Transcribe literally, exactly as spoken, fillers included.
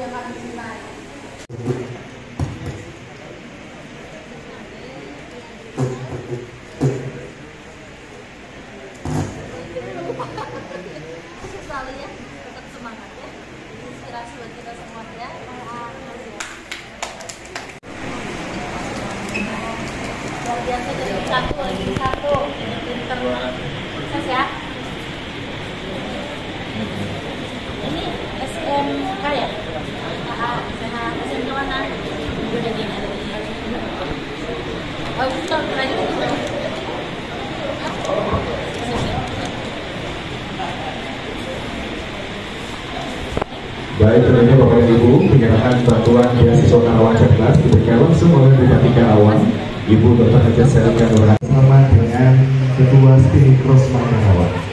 Selalu ya, tetap semangat ya. Inspirasi buat kita semua ya. Luar biasa dari satu lagi satu. Pinter sukses ya. Ini S M K ya? K A, S M K mana? Udah gini. Oh, itu keren gitu. Baik, tentunya Bapak dan Ibu, penyerahan bantuan beasiswa Karawang Cerdas diberikan langsung oleh Bupati Karawang, Ibu Doktor Haja Selika Nurhayati, bersama dengan Ketua Spinning Cross Karawang.